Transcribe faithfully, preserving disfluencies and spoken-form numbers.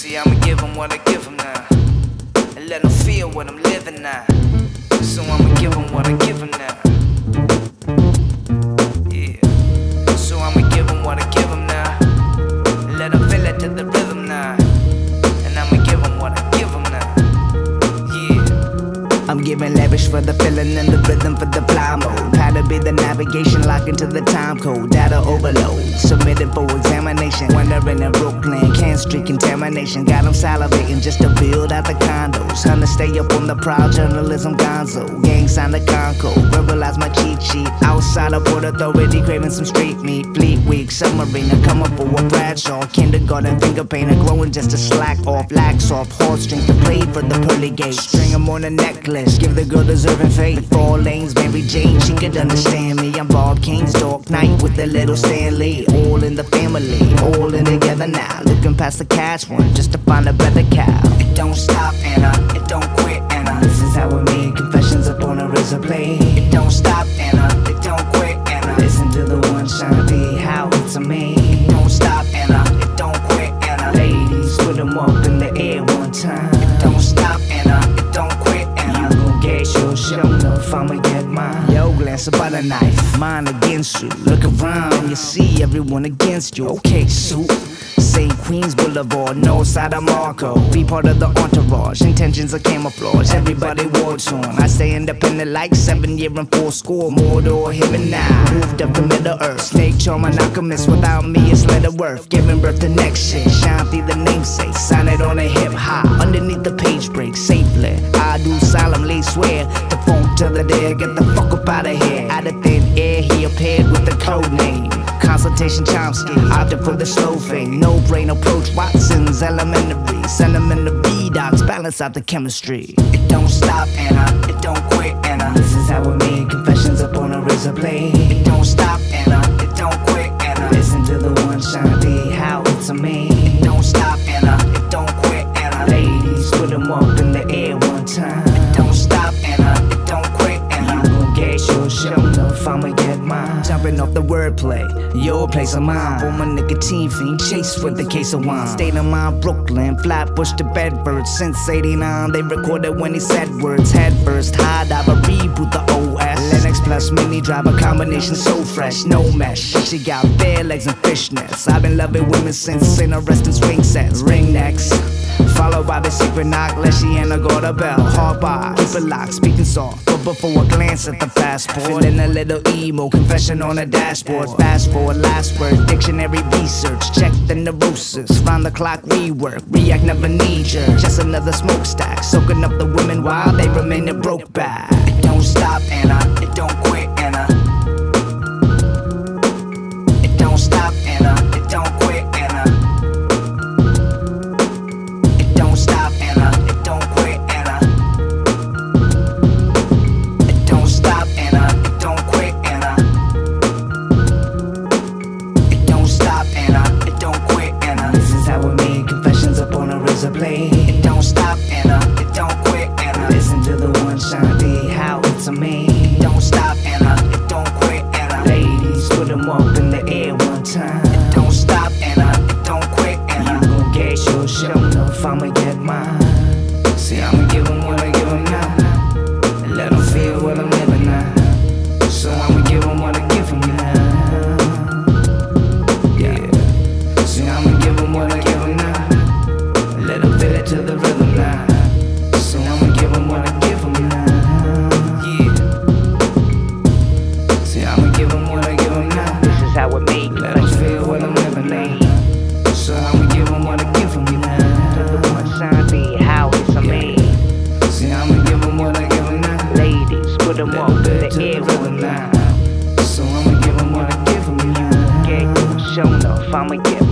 See, I'ma give them what I give them now, and let them feel what I'm living now. So I'ma give them what I give them now. Yeah. So I'ma give them what I give them now, and let them feel it to the rhythm now. And I'ma give them what I give them now. Yeah. I'm giving lavish for the feeling and the rhythm for the fly mode. How to be the navigation, lock into the time code. Data overload, submitted for examination. Wondering in Brooklyn, Kent Street contamination. Got them salivating just to build out the condos. Hunter stay up on the proud journalism gonzo. Gang sign the Conco, verbalize my cheat sheet. Outside of Port Authority, craving some street meat. Fleet week, submarine, come up for a Bradshaw. Kindergarten finger painter, growing just to slack off. Lax off, heartstrings to play for the pearly gates. String them on a necklace, give the girl deserving faith. Four lanes, Mary Jane, she could understand me. I'm Bob Kane's Dark Knight with the little Stanley. All in the family, all in together now. Looking past the cash one just to find a better cow. It don't stop, Anna, it don't quit, Anna. This is how we make confessions upon a razor blade. It don't stop, Anna, it don't quit, Anna. Listen to the one Shanti, how it's a me. It don't stop, Anna, it don't quit, Anna. Ladies, put them up in the air one time. It don't stop, Anna, it don't quit, Anna. You gon' get your show enough, I'ma get mine. Yo, glance about a knife, mine against you. Look around, you see everyone against you. Okay, suit. Say Queens Boulevard, no side of Marco. Be part of the entourage, intentions are camouflage. Everybody war torn. I stay independent like seven year and four score. Mordor, him and now. Moved up to Middle Earth. Snake charm and alchemist. Without me, it's letter worth. Giving birth to next shit. Shanti the namesake. Sign it on a hip hop. Underneath the page break safely. I do solemnly swear to phone to the dead. Get the fuck up out of here. Out of thin air, he appeared with the code name. Consultation Chomsky, opted for the slow fade. No brain approach, Watson's elementary. Send them in the B-docs, balance out the chemistry. It don't stop, Anna, it don't quit, Anna. This is how we make confessions upon a razor blade. It don't stop, Anna, it don't quit, Anna. Listen to the one Shanti, how it's a me. It don't stop, Anna, it don't quit, Anna. Ladies, put them up in the air one time. It don't stop, Anna, it don't quit, Anna. You gon' get your show enough, I'ma get mine. Jumping off the wordplay, your place of mine. Former nicotine fiend, chase with the case of wine. State of mind, Brooklyn, Flatbush to Bedford. Since eighty-nine, they recorded when he said words. Head first, high dive, a reboot the O S. Lennox plus mini driver, combination so fresh, no mesh. She got bare legs and fishnets. I've been loving women since Saint Augustine swing sets. Ring necks, followed by the secret knock. Leshiana got a bell, hard by, keep it locked, speaking soft. But before I glance at the passport, feeling a little emo, confession on the dashboard. Fast forward, last word, dictionary research. Check the neurosis, round the clock rework. React, never need you. Just another smokestack, soaking up the women while they remain a broke back. It don't stop, Anna, it don't quit, Anna. It don't stop, Anna, it don't quit, Anna. It don't stop, Anna, it don't quit, Anna. It don't stop, Anna, it don't quit, Anna. It don't stop, Anna, it don't quit, Anna. This is how we make confessions upon a razor blade. It don't stop, Anna, it don't quit, Anna. Listen to the one Shanti, how it's a me. It don't stop, Anna, it don't quit, Anna. Ladies, put them up in the air one time. It don't stop, Anna, it don't quit, Anna. You gon' get your show enough, I'ma get mine. See, I'ma give them what I give them now, and let them feel what I'm living now. So I'ma give them what I give them now. Yeah. See, I'ma give them what I give them now, and let them feel it to the rhythm now. So I'ma give them what I give them now. Yeah. See, I'ma give them what I give them now. This is how we make Let them feel what I'm living now. So I'ma give them what I give them now. to the one Shanti, how it's a me. See, I'ma give them what I give them now. Ladies, put them Let up them in feel the it to air the rhythm one now. time. So I'ma give them what I give them now. Get your show enough, I'ma get